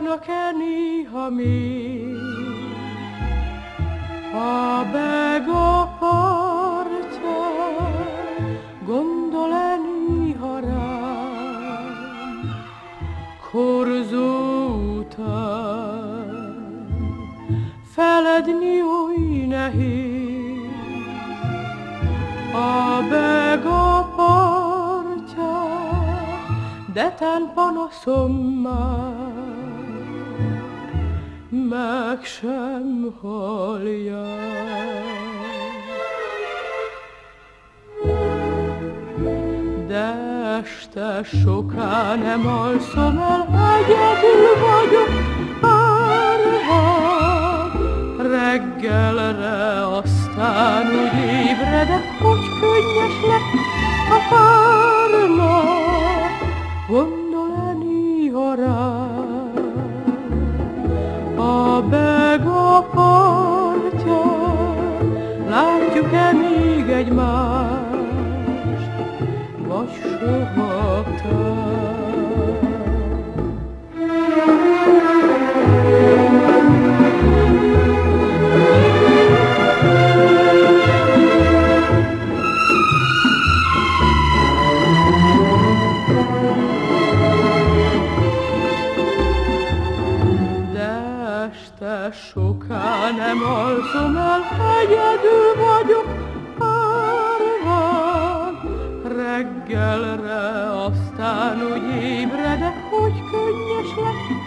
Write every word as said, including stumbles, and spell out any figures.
Járnak-e néha még a Bega partján, gondol-e néha rám korzó után? Feledni oly nehéz a Bega partján, de tán panaszom már meg sem hallják. De este soká nem alszom el, egyedül vagyok, árva reggelre aztán úgy ébredek, hogy könnyes lett a párna. Gondol-e néha rám a Bega partján? Látjuk-e még egymást, vagy soha tán? Este soká nem alszom el, egyedül vagyok, árván reggelre aztán úgy ébredek, hogy könnyes lett